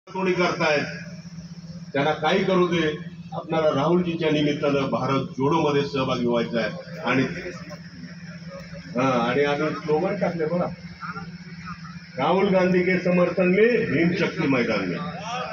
कोणी करतायत त्यांना काही करू दे, आपल्याला राहुलजीच्या निमित्तानं भारत जोडो मध्ये सहभागी व्हायचं आहे. आणि आम्ही स्लोगन टाकले बघा, राहुल गांधी के समर्थन में भीम शक्ती मैदान में.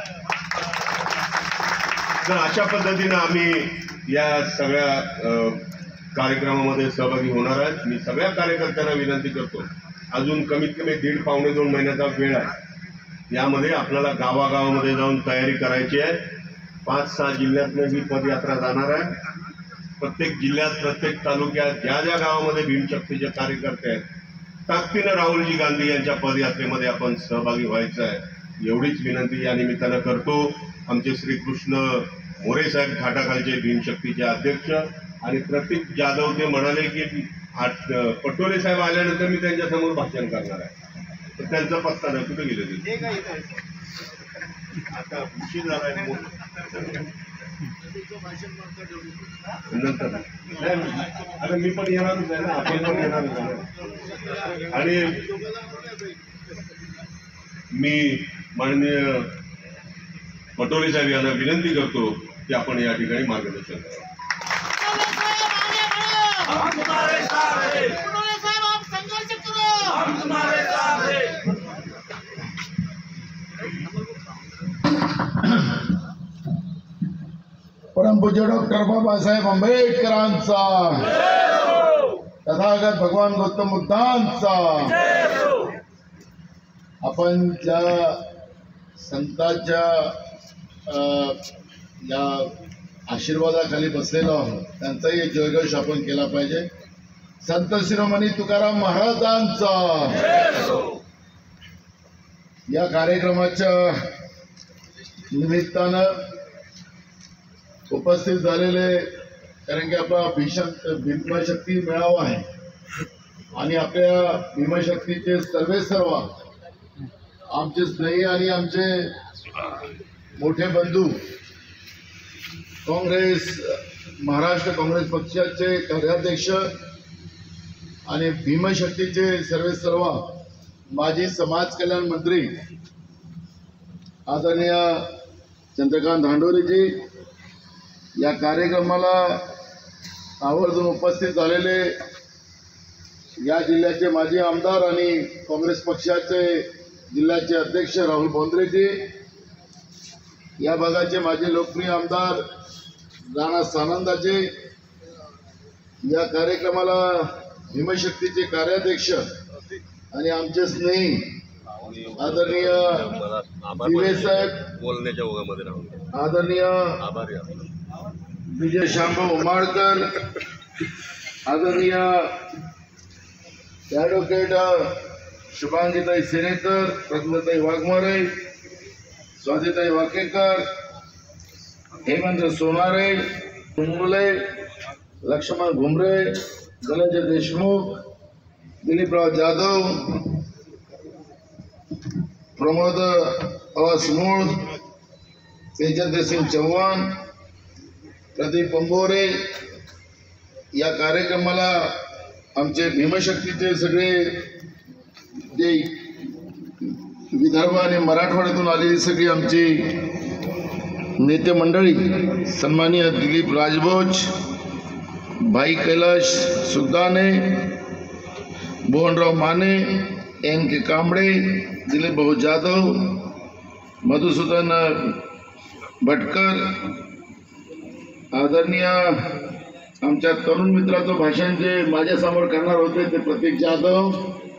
तर अशा पद्धतीने आम्ही या सगळ्या कार्यक्रमामध्ये सहभागी होणार आहेत. मी सगळ्या कार्यकर्त्यांना विनंती करतो, अजून कमीत कमी 1.5-2 महिन्याचा वेळ आहे. यामध्ये आपल्याला गावागावामध्ये जाऊन तयारी करायची आहे. 5-6 जिल्ह्यातनं ही पदयात्रा जाणार आहे. प्रत्येक जिल्ह्यात प्रत्येक तालुक्यात ज्या ज्या गावामध्ये भीमशक्तीचे कार्यकर्ते आहेत, ताकदीनं राहुलजी गांधी यांच्या पदयात्रेमध्ये आपण सहभागी व्हायचं आहे. एवढीच विनंती या निमित्तानं करतो. आमचे श्रीकृष्ण मोरे साहेब घाटाखालचे भीमशक्तीचे अध्यक्ष आणि प्रतीक जाधव ते म्हणाले की पटोले साहेब आल्यानंतर मी त्यांच्यासमोर भाषण करणार आहे. तर त्यांचा पत्ता नाही, कुठे गेले ते आता उशीर झालाय नंतर. आता मी पण येणारच आहे ना, आपण पण येणारच आहे. आणि मी माननीय पटोले साहेब यांना विनंती करतो की आपण या ठिकाणी मार्गदर्शन करा. परमपूज्य डॉक्टर बाबासाहेब आंबेडकरांचा, तथागत भगवान गौतम बुद्धांचा. आपण ज्या संतांच्या या आशीर्वादाखाली बसलेलो आहोत त्यांचाही जयघोष आपण केला पाहिजे. संत शिरोमणी तुकाराम महाराजांचा. या कार्यक्रमाच्या निमित्तानं उपस्थित झालेले, कारण की आपला भीमशक्ती मेळावा आहे आणि आपल्या भीमशक्तीचे सर्व आमचे स्नेही आणि आमचे मोठे बंधू महाराष्ट्र काँग्रेस पक्षाचे कार्याध्यक्ष आणि भीमशक्तीचे सर्व माजी समाज कल्याण मंत्री आदरणीय चंद्रकांत धांडोरेजी, या कार्यक्रमाला आवर्जून उपस्थित झालेले या जिल्ह्याचे माजी आमदार आणि काँग्रेस पक्षाचे जिल्ह्याचे अध्यक्ष राहुल बोंद्रेजी, या भागाचे माजी लोकप्रिय आमदार राणा सानंदाजी, या कार्यक्रमाला भीमशक्तीचे कार्याध्यक्ष आणि आमचे स्नेही आदरणीय दिवे साहेब, बोलण्याच्या ओघामध्ये राहून आदरणीय विजय शांभाऊ उमाडकर, आदरणीय ॲडव्होकेट शुभांगीताई सेनेकर, प्रज्ञाताई वाघमारे, स्वातीताई वाकेकर, हेमंत सोनारे, मुंगले, लक्ष्मण घुमरे, धनंजय देशमुख, दिलीपराव जाधव, प्रमोद अवासमूळ, तेजस्वी सिंग चव्हाण, प्रदीप अंबोरे. या कार्यक्रमाला आमचे भीमशक्तीचे सगळे जे विदर्भ आणि मराठवाड्यातून आलेली सगळी आमची नेते मंडळी, सन्माननीय दिलीप राजभोज, भाई कैलाश सुदाने, मोहनराव माने, एन के कांबळे, दिलीप भाऊ जाधव, मधुसूदन भटकर, आदरणीय आमच्या तरुण मित्राचं भाषण जे माझ्यासमोर करणार होते ते प्रतीक जाधव,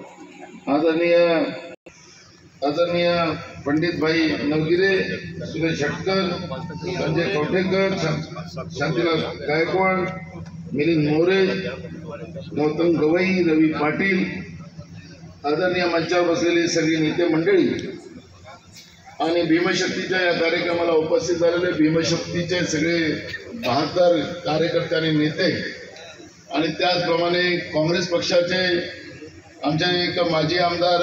आदरणीय पंडित भाई नवगिरे, सुरेश हटकर, संजय कवठेकर, शांतीलाल गायकवाड, मिलिंद मोरे, गौतम गवई, रवी पाटील, आदरणीय मंचावर बसलेली सगळी नेते मंडळी आणि भीमशक्तीच्या या कार्यक्रमाला उपस्थित झालेले भीमशक्तीचे सगळे 72 कार्यकर्ते आणि नेते आणि त्याचप्रमाणे काँग्रेस पक्षाचे आमचे एक माजी आमदार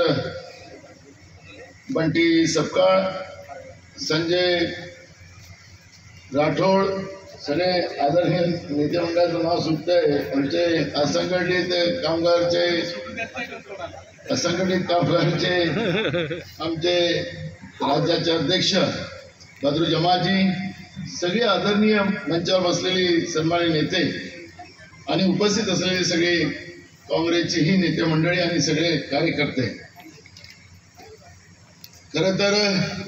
बंटी सपकाळ, संजय राठोड, सगळे आदरणीय नेते मंडळाचं नाव सुटतंय. आमचे असंघटित कामगारचे आमचे राज्याचे अध्यक्ष बद्रू जमाजी, सगळे आदरणीय मंचावर बसलेली सन्माननीय नेते आणि उपस्थित असलेले सगळे काँग्रेसचेही नेते मंडळी आणि सगळे कार्यकर्ते, खरं तर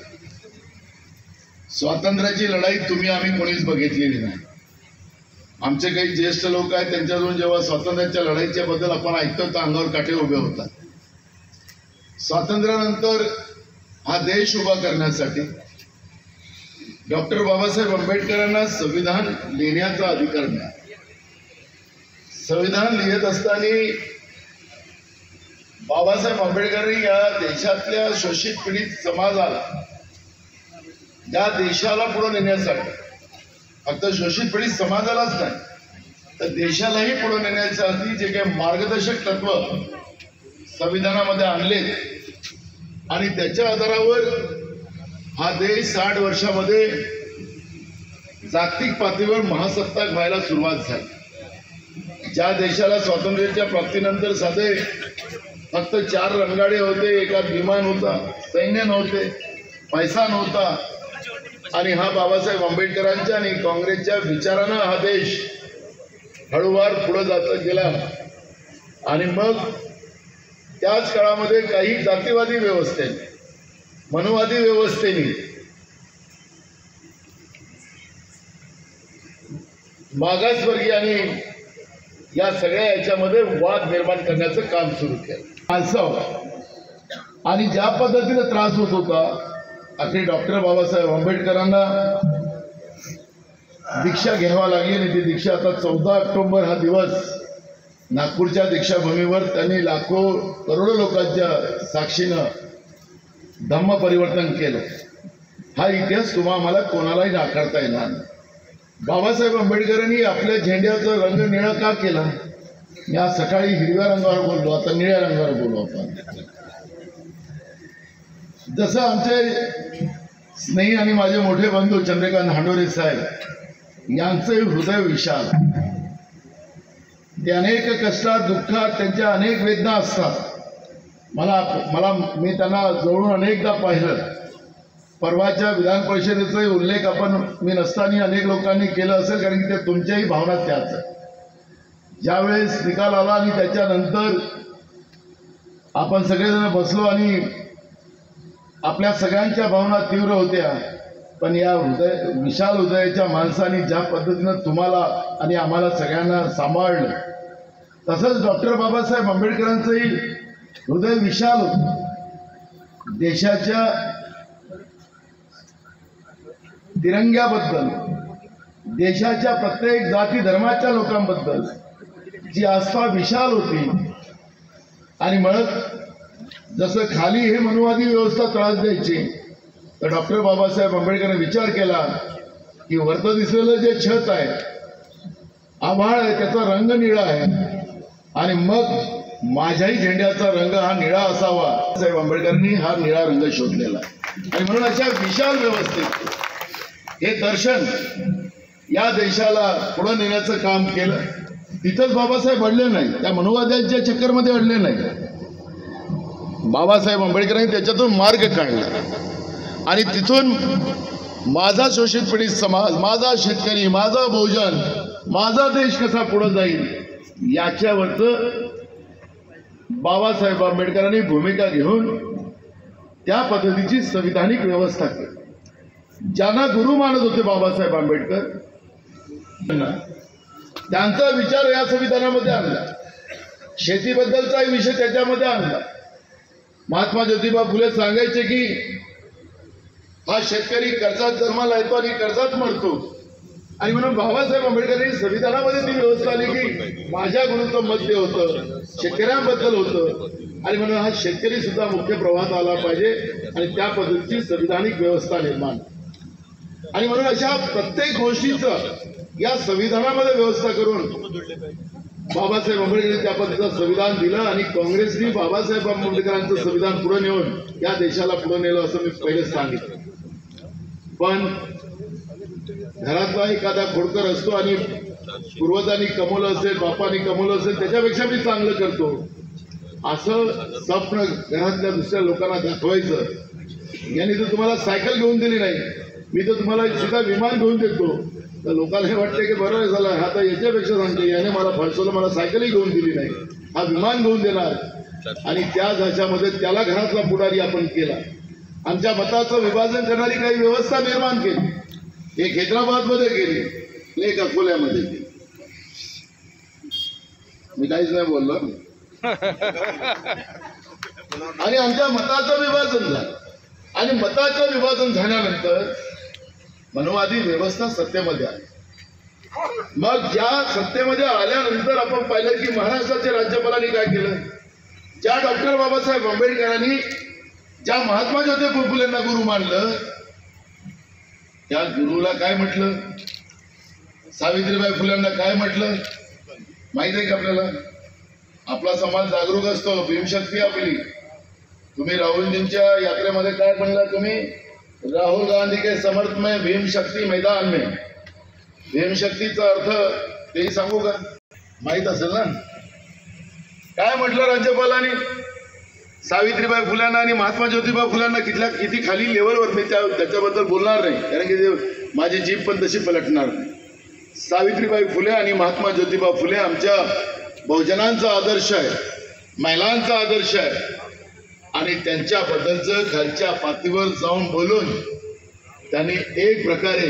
स्वातंत्र्याची लढाई तुम्ही आम्ही कोणीच बघितलेली नाही. आमचे काही ज्येष्ठ लोक आहेत, त्यांच्याकडून जेव्हा स्वातंत्र्याच्या लढाईच्या बद्दल आपण ऐकतो तर अंगावर काटे उभे होतात. स्वातंत्र्यानंतर हा देश उभा करण्यासाठी डॉक्टर बाबासाहेब आंबेडकरांना संविधान लिहिण्याचा अधिकार मिळाला. संविधान लिहित असताना बाबासाहेब आंबेडकरांनी या देशातल्या शोषित पीडित समाजाला, या देशाला पुढे नेण्यासाठी, फक्त शोषित पीडित समाजालाच नाही तर देशालाही पुढे नेण्यासाठी जे काही मार्गदर्शक तत्व संविधानामध्ये आणलेत आणि त्याच्या आधारावर हा देश 60 वर्षामध्ये जागतिक पातळीवर महासत्ताक व्हायला सुरुवात झाली. ज्या देशाला स्वातंत्र्याच्या प्राप्तीनंतर साधे फक्त 4 रणगाडे होते, एकात विमान होता, सैन्य नव्हते, पैसा नव्हता, आणि हा बाबासाहेब आंबेडकरांच्या आणि काँग्रेसच्या विचारानं हा देश हळूवार पुढे जात गेला. आणि मग त्याच काळामध्ये काही जातीवादी व्यवस्थेने, मनुवादी व्यवस्थेने मागासवर्गीयांनी या सगळ्या याच्यामध्ये वाद निर्माण करण्याचं काम सुरू केलं. आणि ज्या पद्धतीने त्रास होत होता, अखेर डॉक्टर बाबासाहेब आंबेडकरांना दीक्षा घ्यावा लागली आणि ती दीक्षा आता 14 ऑक्टोबर हा दिवस नागपूरच्या दीक्षाभूमीवर त्यांनी लाखो करोडो लोकांच्या साक्षीनं धम्म परिवर्तन केलं. हा इतिहास आम्हाला कोणालाही नाकारता येणार नाही. बाबासाहेब आंबेडकरांनी आपल्या झेंड्याचा रंग निळा का केला? मी आज सकाळी हिरव्या रंगावर बोललो, आता निळ्या रंगावर बोलू आपण. जसं आमचे स्नेही आणि माझे मोठे बंधू चंद्रकांत हांडोरे साहेब यांचे हृदय विशाल, ते अनेक कष्टात दुःखात त्यांच्या अनेक वेदना असतात. मी त्यांना जवळून अनेकदा पाहिलं. परवाच्या विधान परिषदेचा उल्लेख मी नसताना अनेक लोकांनी केला असेल, कारण की ते तुमच्याही भावना त्याच. ज्यावेळेस निकाल आला आणि त्याच्यानंतर आपण सगळेजण बसलो आणि आपल्या सगळ्यांच्या भावना तीव्र होत्या, पण या विशाल हृदयाच्या माणसाने ज्या पद्धतीनं तुम्हाला आणि आम्हाला सगळ्यांना सांभाळलं, तसंच डॉक्टर बाबासाहेब आंबेडकरांचंही हृदय विशाल होतं. देशाच्या तिरंग्याबद्दल, देशाच्या प्रत्येक जाती धर्माच्या लोकांबद्दल जी आस्था विशाल होती. आणि मग जसं खाली हे मनुवादी व्यवस्था त्रास द्यायची, तर डॉक्टर बाबासाहेब आंबेडकरांनी विचार केला की वरतं दिसलेलं जे छत आहे, आभाळ आहे, त्याचा रंग निळा आहे, आणि मग माझ्याही झेंड्याचा रंग हा निळा असावा. साहेब आंबेडकरांनी हा निळा रंग शोधलेला. आणि म्हणून अशा विशाल व्यवस्थेत हे दर्शन या देशाला पुढे नेण्याचं काम केलं. तिथंच बाबासाहेब अडले नाही, त्या मनुवाद्यांच्या चक्करमध्ये अडले नाही. बाबासाहेब आंबेडकरांनी त्याच्यातून मार्ग काढला आणि तिथून माझा शोषित पीडित समाज, माझा शेतकरी, माझा बहुजन, माझा देश कसा पुढे जाईल याच्यावरचं बाबासाहेब आंबेडकरांनी भूमिका घेऊन त्या पद्धतीची संविधानिक व्यवस्था केली. ज्यांना गुरु मानत होते बाबासाहेब आंबेडकर, त्यांचा विचार या संविधानामध्ये आणला. शेतीबद्दलचाही विषय त्याच्यामध्ये आणला. महात्मा ज्योतिबा फुले सांगायचे की हा शेतकरी कर्जात जन्माला येतो आणि कर्जात मरतो, आणि म्हणून बाबासाहेब आंबेडकरांनी संविधानामध्ये ती व्यवस्था आली की माझ्या गुरूचं मत ते होतं, शेतकऱ्यांबद्दल होतं, आणि म्हणून हा शेतकरी सुद्धा मुख्य प्रवाहात आला पाहिजे, आणि त्या पद्धतीची संविधानिक व्यवस्था निर्माण. आणि म्हणून अशा प्रत्येक गोष्टीचं या संविधानामध्ये व्यवस्था करून बाबासाहेब आंबेडकरांनी त्या पद्धतीचं संविधान दिलं. आणि काँग्रेसने बाबासाहेब आंबेडकरांचं संविधान पुढे नेऊन या देशाला पुढे नेलं असं मी पहिलेच सांगितलं. पण घरातला एखादा खोडकर असतो आणि पूर्वजांनी कमवलं असेल, बापांनी कमवलं असेल, त्याच्यापेक्षा मी चांगलं करतो असं स्वप्न घरातल्या दुसऱ्या लोकांना दाखवायचं, यांनी तर तुम्हाला सायकल घेऊन दिली नाही, मी तर तुम्हाला सुद्धा विमान घेऊन देतो. तर लोकांना हे वाटते की बरं झालं, हा तर याच्यापेक्षा सांगते, याने मला फसवलं, मला सायकलही घेऊन दिली नाही, हा विमान घेऊन देणार. आणि त्या ह्याच्यामध्ये त्याला घरातला पुढारी आपण केला. आमच्या मताचं विभाजन करणारी काही व्यवस्था निर्माण केली. एक हैदराबादमध्ये केली, एक अकोल्यामध्ये केली. मी काहीच नाही बोललो. आणि आमच्या मताचं विभाजन झालं. आणि मताचं विभाजन झाल्यानंतर मनोवादी व्यवस्था सत्तेमध्ये आली. मग ज्या सत्तेमध्ये आल्यानंतर आपण पाहिलं की महाराष्ट्राच्या राज्यपालांनी काय केलं. ज्या डॉक्टर बाबासाहेब आंबेडकरांनी ज्या महात्मा ज्योतिबा फुलेंना गुरु मानलं, त्या गुरुला काय म्हटलं, सावित्रीबाई फुलेंना काय म्हटलं माहित आहे का आपल्याला. आपला समाज जागरूक असतो, भीमशक्ती आपली. तुम्ही राहुलजींच्या यात्रेमध्ये काय म्हणला, तुम्ही राहुल गांधी के समर्थ में भीमशक्ती मैदान में. भीमशक्तीचा अर्थ तेही सांगू का, माहित असेल ना. काय म्हटलं राज्यपालांनी, सावित्रीबाई फुल्यांना आणि महात्मा ज्योतिबा फुल्यांना किती खाली लेवलवर, मी त्याच्याबद्दल बोलणार नाही, कारण की माझी जीभ पण तशी पलटणार नाही. सावित्रीबाई फुले आणि महात्मा ज्योतिबा फुले आमच्या बहुजनांचा आदर्श आहे, महिलांचा आदर्श आहे. आणि त्यांच्याबद्दलचं खालच्या पातळीवर जाऊन बोलून त्यांनी एक प्रकारे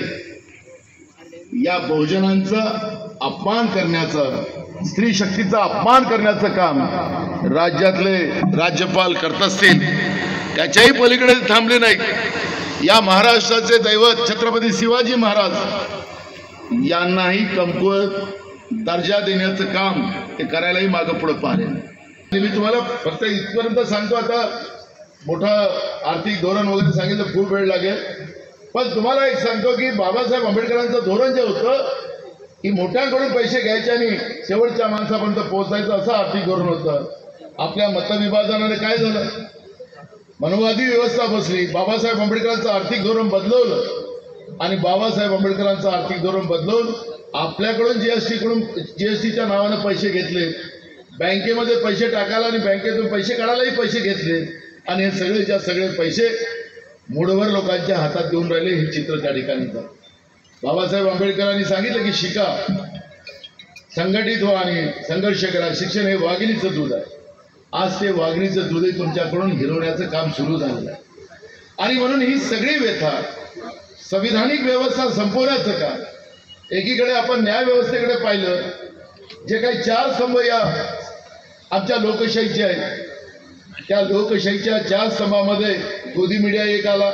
या बहुजनांचा अपमान करण्याचं, स्त्री शक्तीचा अपमान करण्याचं काम राज्यातले राज्यपाल करत असतील. त्याच्याही पलीकडे थांबले नाही. या महाराष्ट्राचे दैवत छत्रपती शिवाजी महाराज यांनाही कमकुवत दर्जा देण्याचं काम ते करायलाही मागं पुढे पाहिले. मी तुम्हाला फक्त इथपर्यंत सांगतो. आता मोठं आर्थिक धोरण वगैरे सांगितलं, खूप वेळ लागेल. पण तुम्हाला एक सांगतो की बाबासाहेब आंबेडकरांचं धोरण जे होतं की मोठ्यांकडून पैसे घ्यायचे आणि शेवटच्या माणसापर्यंत पोहोचायचं, असं आर्थिक धोरण होतं. आपल्या मतविभाजनाने काय झालं, मनोवादी व्यवस्था बसली. बाबासाहेब आंबेडकरांचं आर्थिक धोरण बदलवलं आणि बाबासाहेब आंबेडकरांचं आर्थिक धोरण बदलवून आपल्याकडून जीएसटीच्या नावानं पैसे घेतले, बँकेमध्ये पैसे टाकायला आणि बँकेतून पैसे काढायलाही पैसे घेतले. आणि हे सगळे पैसे मूडवर लोकांच्या हातात देऊन राहिले. हे चित्र त्या ठिकाणी झालं. बाबासाहेब आंबेडकरांनी सांगितलं की शिका, संघटित व्हा आणि संघर्ष करा. शिक्षण हे वाघिणीचं दूध आहे. आज ते वाघिणीचं दूधही तुमच्याकडून हिरवण्याचं काम सुरू झालेलं आहे. आणि म्हणून ही सगळी व्यथा, संविधानिक व्यवस्था संपवण्याचं काम. एकीकडे आपण न्याय व्यवस्थेकडे पाहिलं, जे काही 4 स्तंभ या आमच्या लोकशाहीचे आहेत, त्या लोकशाहीच्या 4 स्तंभामध्ये गोदी मीडिया एक आला.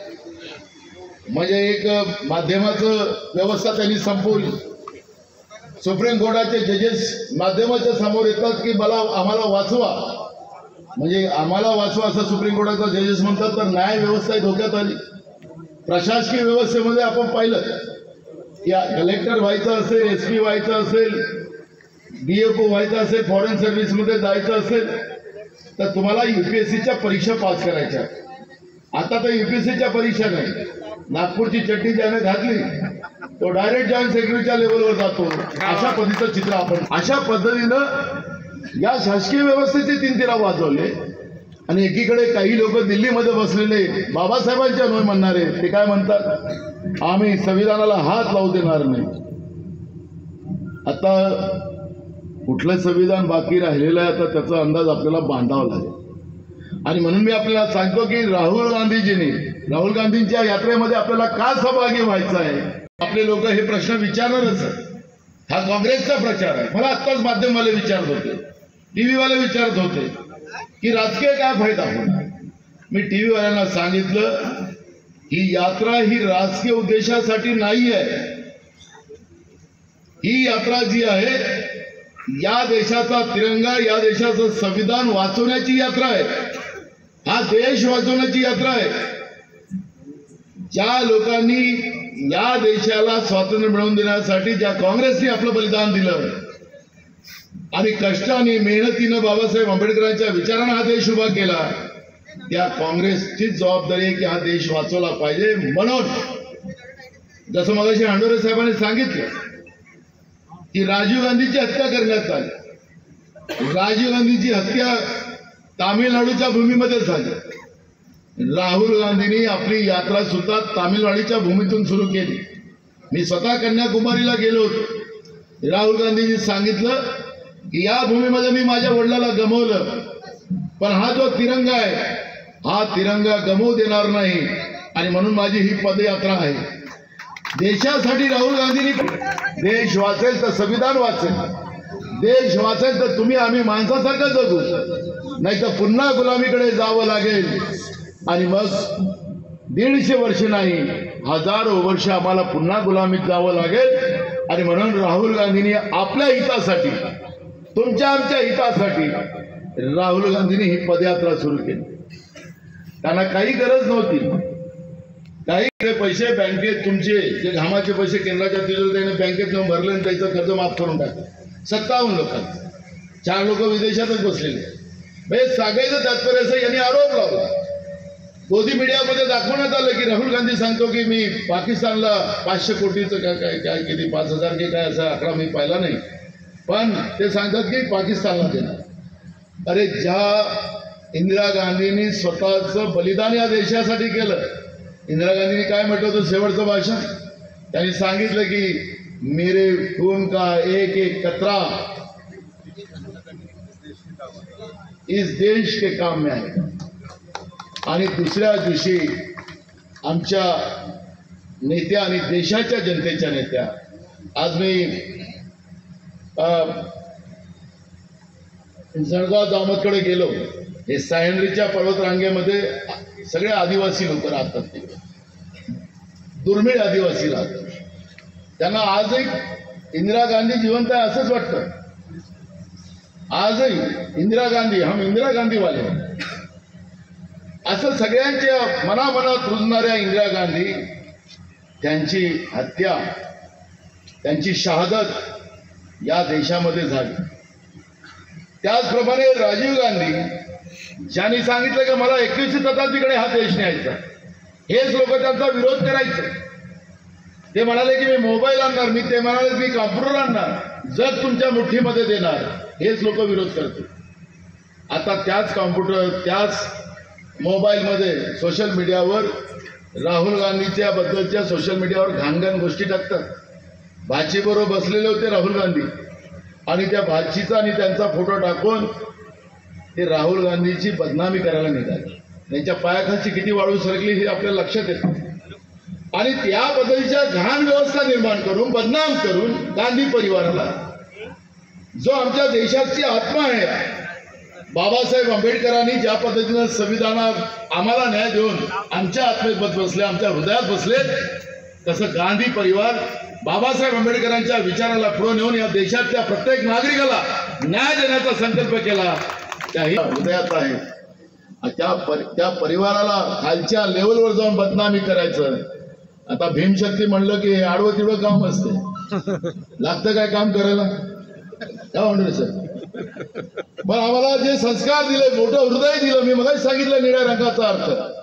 म्हणजे एक माध्यमाचं व्यवस्था त्यांनी संपवली. सुप्रीम कोर्टाचे जजेस माध्यमाच्या समोर येतात की आम्हाला वाचवा, म्हणजे आम्हाला वाचवा असं सुप्रीम कोर्टाचा जजेस म्हणतात. तर न्याय व्यवस्था धोक्यात आली. प्रशासकीय व्यवस्थेमध्ये आपण पाहिलं, या कलेक्टर व्हायचं असेल, SP व्हायचं असेल, DFO व्हायचं असेल, फॉरेन सर्व्हिसमध्ये जायचं असेल, तर तुम्हाला UPSCच्या परीक्षा पास करायच्या. आता तर UPSCच्या परीक्षा नाही. नागपूरची चड्डी ज्याने घातली तो डायरेक्ट जॉईंट सेक्रेटरीच्या लेवलवर जातो. अशा पद्धतीचं चित्र आपण, अशा पद्धतीनं या शासकीय व्यवस्थेचे 3 तिरा वाजवले. आणि एकीकडे काही लोक दिल्लीमध्ये बसलेले बाबासाहेबांच्या नोय म्हणणारे, ते काय म्हणतात, आम्ही संविधानाला हात लावू देणार नाही. आता कुठलं संविधान बाकी राहिलेलं आहे, आता त्याचा अंदाज आपल्याला बांधावा लागेल. आणि म्हणून मी आपल्याला सांगतो की राहुल गांधींच्या यात्रेमध्ये आपल्याला का सहभागी व्हायचं आहे. आपले लोक हे प्रश्न विचारणारच. हा काँग्रेसचा प्रचार आहे. मला आत्ताच माध्यमवाले विचारत होते, TV वाले विचारत होते की राजकीय काय फायदा होणार. मी TV वाल्यांना सांगितलं ही यात्रा ही राजकीय उद्देशासाठी नाही आहे. ही यात्रा जी आहे, या देशाचा तिरंगा, या देशाचं संविधान वाचवण्याची यात्रा आहे. हा देश वाचवण्याची यात्रा आहे. ज्या लोकांनी या देशाला स्वातंत्र्य मिळवून देण्यासाठी ज्या काँग्रेसने आपलं बलिदान दिलं आणि कष्टाने मेहनतीनं बाबासाहेब आंबेडकरांच्या विचारानं हा देश उभा केला, त्या काँग्रेसचीच जबाबदारी आहे की हा देश वाचवला पाहिजे. म्हणून जसं मगाशी हांडोरे साहेबांनी सांगितलं की राजीव गांधीची हत्या करण्यात आली. राजीव गांधीची हत्या तामिळनाडूच्या भूमीमध्ये झाली. राहुल गांधींनी आपली यात्रा सुद्धा तामिळनाडूच्या भूमीतून सुरू केली. मी स्वतः कन्याकुमारीला गेलो होतो. राहुल गांधींनी सांगितलं की या भूमीमध्ये मी माझ्या वडिलाला गमावलं, पण हा जो तिरंगा आहे हा तिरंगा गमवू देणार नाही, आणि म्हणून माझी ही पदयात्रा आहे. देशासाठी राहुल गांधींनी, देश वाचेल तर संविधान वाचेल, देश वाचेल तर तुम्ही आम्ही माणसासारखं जगू, नाही तर पुन्हा गुलामीकडे जावं लागेल. आणि मग 150 वर्ष नाही, हजारो वर्ष आम्हाला पुन्हा गुलामीत जावं लागेल. आणि म्हणून राहुल गांधींनी आपल्या हितासाठी, तुमच्या आमच्या हितासाठी राहुल गांधींनी ही पदयात्रा सुरू केली. त्यांना काही गरज नव्हती, काही पैसे बँकेत तुमचे जे घामाचे पैसे केंद्राच्या तिजोरीने बँकेत नेऊन भरले आणि त्याचं कर्ज माफ करून टाकलं. 57 लोकांचं, 4 लोक विदेशातच बसलेले. म्हणजे सांगायचं तात्पर्य असं, यांनी आरोप लावला. मोदी मीडियामध्ये दाखवण्यात आलं की राहुल गांधी सांगतो की मी पाकिस्तानला 500 कोटीचं काय किती 5000 की काय असा आकडा मी पाहिला नाही, पण ते सांगतात की पाकिस्तानला देणार. अरे ज्या इंदिरा गांधींनी स्वतःचं बलिदान या देशासाठी केलं, इंदिरा गांधींनी काय म्हटलं होतं शेवटचं भाषण, त्यांनी सांगितलं की मेरे खून का एक एक कतरा इस देश के काम में आहे. आणि दुसऱ्या दिवशी आमच्या नेत्या आणि देशाच्या जनतेच्या नेत्या, आज मी जळगाव दामोदकडे गेलो. हे सह्याद्रीच्या पर्वतरांगेमध्ये सगळे आदिवासी लोक राहतात, तिकडे दुर्मिळ आदिवासी राहतात. त्यांना आजही इंदिरा गांधी जिवंत आहे असंच वाटतं. आजही इंदिरा गांधी, हम इंदिरा गांधी वाले असं सगळ्यांच्या मनामनात रुजणाऱ्या इंदिरा गांधी, त्यांची हत्या, त्यांची शहादत या देशामध्ये झाली. त्याचप्रमाणे राजीव गांधी ज्यांनी सांगितलं की मला 21वी शताब्दीकडे हा देश न्यायचा, हेच लोक त्यांचा विरोध करायचे. ते म्हणाले की मी मोबाईल आणणार, ते म्हणाले मी कॉम्प्युटर आणणार, जग तुमच्या मुठ्ठीमध्ये देणार, हेच लोक विरोध करते. आता त्याच कॉम्प्युटर, त्याच मोबाईलमध्ये सोशल मीडियावर राहुल गांधीच्या बद्दलच्या सोशल मीडियावर घाणघाण गोष्टी टाकतात. भाचीबरोबर बसलेले होते राहुल गांधी, आणि त्या भाचीचा आणि त्यांचा फोटो टाकून ते राहुल गांधीची बदनामी करायला निघाले. त्यांच्या पायाखालची किती वाळू सरकली हे आपल्याला लक्षात येतं. आणि त्याबद्दलच्या घाण व्यवस्था निर्माण करून, बदनाम करून गांधी परिवाराला, जो आमच्या देशाची आत्मा आहे, बाबासाहेब आंबेडकरांनी ज्या पद्धतीनं संविधानात आम्हाला न्याय देऊन आमच्या आत्मेत बसले, आमच्या हृदयात बसले, तसं गांधी परिवार बाबासाहेब आंबेडकरांच्या विचाराला पुढे नेऊन या देशातल्या प्रत्येक नागरिकाला न्याय देण्याचा संकल्प केला, त्याही हृदयात आहे. त्या परिवाराला खालच्या लेवलवर जाऊन बदनामी करायचं. आता भीमशक्ती म्हणलं की आडवं तिडवं काम असते, लागतं काय काम करायला, काय म्हणतो सर. पण आम्हाला जे संस्कार दिले, मोठं हृदय दिलं, मी मगाच सांगितलं निळ्या रंगाचा अर्थ,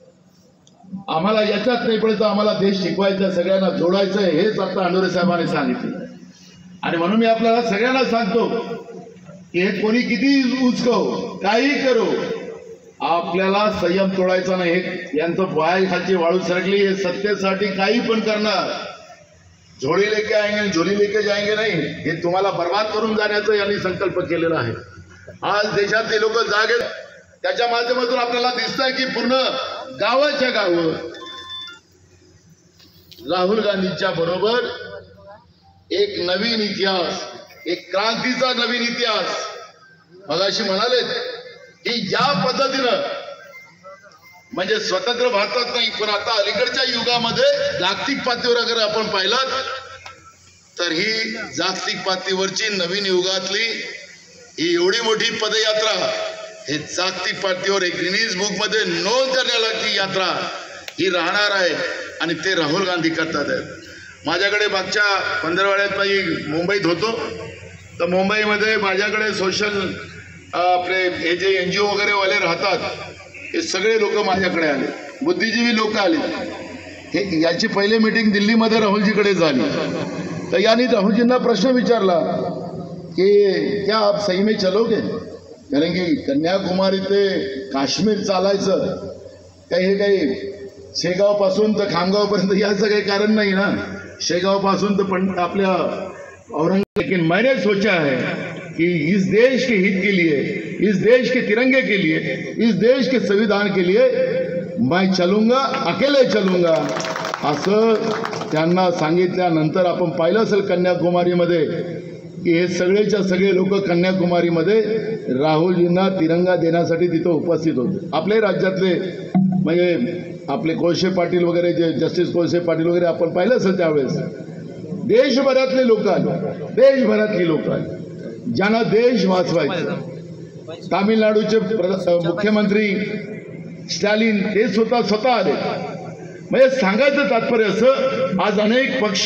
आम्हाला याच्यात नाही पडतं, आम्हाला देश शिकवायचा, सगळ्यांना जोडायचं, हेच आता अंडोरे साहेबांनी सांगितलं. आणि म्हणून मी आपल्याला सगळ्यांना सांगतो की हे कोणी किती उचकव, काही करो, आपल्याला संयम तोडायचा नाही. हे यांचं पाय खालची वाळू सरकली, हे सत्तेसाठी काही पण करणार, झोळी लेके आएंगे झोली लेके जाएंगे नाही, हे तुम्हाला बर्बाद करून जाण्याचा यांनी संकल्प केलेला आहे. आज देशातले लोक जागे, त्याच्या माध्यमातून आपल्याला दिसतंय की पूर्ण गावाच्या गावं राहुल गांधींच्या बरोबर एक नवीन इतिहास, एक क्रांतीचा नवीन इतिहास. मगाशी म्हणाले की ज्या पद्धतीनं, म्हणजे स्वतंत्र भारतात नाही पण आता अलीकडच्या युगामध्ये जागतिक पातळीवर अगर आपण पाहिलं तर ही जागतिक पातळीवरची नवीन युगातली ही एवढी मोठी पदयात्रा, हे जागतिक पातळीवर एक गिनीज बुक मध्ये नोंद करण्यालायक यात्रा ही राहणार आहे. आणि ते राहुल गांधी करतात आहेत. माझ्याकडे मागच्या पंधरवड्यात मी मुंबईत होतो, तर मुंबईमध्ये माझ्याकडे सोशल आपले हे जे NGO वगैरे वाले राहतात, हे सगळे लोक माझ्याकडे आले, बुद्धिजीवी लोक आले. हे याची पहिली मीटिंग दिल्लीमध्ये राहुलजीकडे झाली. तर यांनी राहुलजींना प्रश्न विचारला की क्या आप सही में चलोगे, कारण की कन्याकुमारी ते काश्मीर चालायचं हे काही शेगाव पासून तर खामगाव पर्यंत याचं काही कारण नाही ना. शेगाव पासून तर पण आपल्या औरंगाबाद. लेकिन मैंने सोचा है कि इस देश के हित के लिए, इस देश के तिरंगे के लिए, इस देश के संविधान के लिए मैं चलूंगा, अकेले चलूंगा असं त्यांना सांगितल्यानंतर आपण पाहिलं असेल कन्याकुमारीमध्ये की हे सगळेच्या सगळे लोक कन्याकुमारीमध्ये राहुलजींना तिरंगा देण्यासाठी तिथं उपस्थित होते. आपल्या राज्यातले म्हणजे आपले कोळसे पाटील वगैरे, जे जस्टिस कोळसे पाटील वगैरे आपण पाहिलं असेल त्यावेळेस देशभरातले लोक आले, देशभरातली लोक आले ज्यांना देश वाचवायचा. तामिळनाडूचे मुख्यमंत्री स्टॅलिन ते स्वतः आले. म्हणजे सांगायचं तात्पर्य असं, आज अनेक पक्ष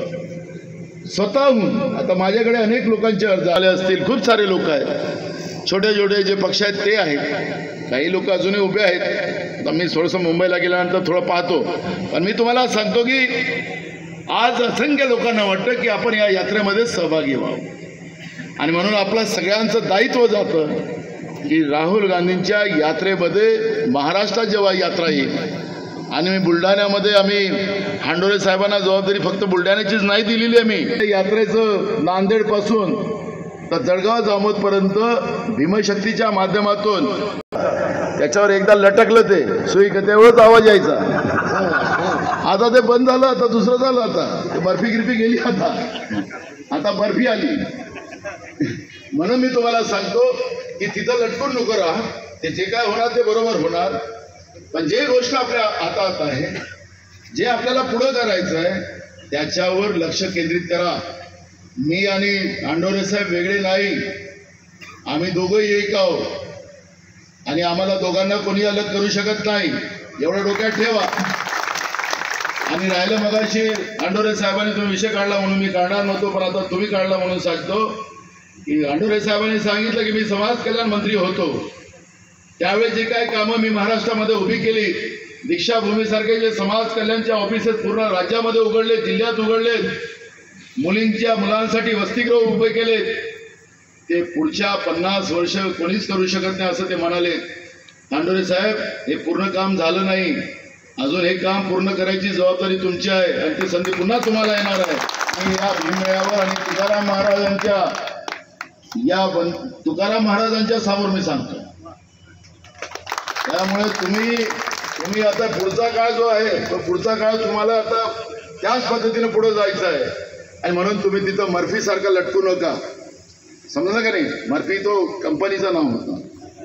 स्वतःहून, आता माझ्याकडे अनेक लोकांचे अर्ज आले असतील, खूप सारे लोक आहेत, छोटे छोटे जे पक्ष आहेत ते आहेत, काही लोक अजूनही उभे आहेत. आता मी थोडंसं मुंबईला गेल्यानंतर थोडं पाहतो, पण मी तुम्हाला सांगतो की आज असंख्य लोकांना वाटतं की आपण या यात्रेमध्ये सहभागी व्हावं. आणि म्हणून आपलं सगळ्यांचं दायित्व जातं की राहुल गांधींच्या यात्रेमध्ये महाराष्ट्रात जेव्हा यात्रा येईल, आणि मी बुलढाण्यामध्ये आम्ही हांडोरे साहेबांना जबाबदारी फक्त बुलढाण्याचीच नाही दिलेली आहे. मी यात्रेचं नांदेडपासून तर जळगाव जामोदपर्यंत भीमशक्तीच्या माध्यमातून त्याच्यावर एकदा लटकलं ते सुई तेवढंच आवाज यायचा. आता ते बंद झालं, आता दुसरं झालं. आता ते बर्फी गिरफी गेली, आता बर्फी आली. म्हणून मी तुम्हाला सांगतो की तिथं लटकून नको राहा. ते जे काय होणार ते बरोबर होणार. पण जे गोष्ट आपल्या हातात आहे, जे आपल्याला पुढं करायचं आहे त्याच्यावर लक्ष केंद्रित करा. मी आणि हांडोरे साहेब वेगळे नाही, आम्ही दोघंही एक आहोत आणि आम्हाला दोघांना कोणी अलग करू शकत नाही, एवढं डोक्यात ठेवा. आणि राहिलं मगाशी हांडोरे साहेबांनी तुम्ही विषय काढला म्हणून मी काढणार नव्हतो, पण आता तुम्ही काढला म्हणून सांगतो की हांडोरे साहेबांनी सांगितलं की मी समाज कल्याण मंत्री होतो त्यावेळेस जे काय कामं मी महाराष्ट्रामध्ये उभी केली, दीक्षाभूमीसारखे जे समाज कल्याणचे ऑफिसेस पूर्ण राज्यामध्ये उघडले, जिल्ह्यात उघडले, मुलांसाठी वसतिगृह उभे केले, ते पुढच्या 50 वर्ष कोणीच करू शकत नाही असं ते म्हणाले. हांडोरे साहेब, हे पूर्ण काम झालं नाही, अजून हे काम पूर्ण करायची जबाबदारी तुमची आहे आणि ती संधी पुन्हा तुम्हाला येणार आहे. आणि या भीममेळ्यावर आणि तुकाराम महाराजांच्या समोर मी सांगतो. त्यामुळे तुम्ही आता पुढचा काळ जो आहे तो पुढचा काळ तुम्हाला आता त्याच पद्धतीने पुढे जायचं आहे. आणि म्हणून तुम्ही तिथं मर्फी सारखं लटकू नका, समजलं का नाही. मर्फी तो कंपनीचं नाव होतं,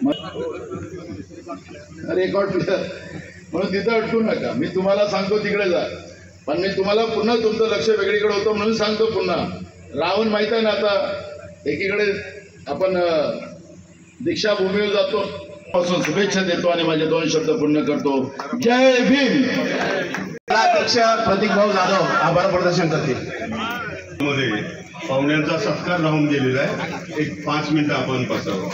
रेकॉर्ड प्लेअर, म्हणून तिथं अटकू नका. मी तुम्हाला सांगतो तिकडे जा, पण मी तुम्हाला पुन्हा तुमचं लक्ष वेगळीकडे होतं म्हणून सांगतो पुन्हा. रावण माहित आहे ना, आता एकीकडे आपण दीक्षाभूमीवर जातो, पासून शुभेच्छा देतो आणि माझे 2 शब्द पूर्ण करतो. जय भीम. अध्यक्ष प्रतीक भाऊ जाधव आभार प्रदर्शन करतील. मध्ये पाहुण्यांचा सत्कार राहून गेलेला आहे. एक 5 मिनिटं आपण बसावं.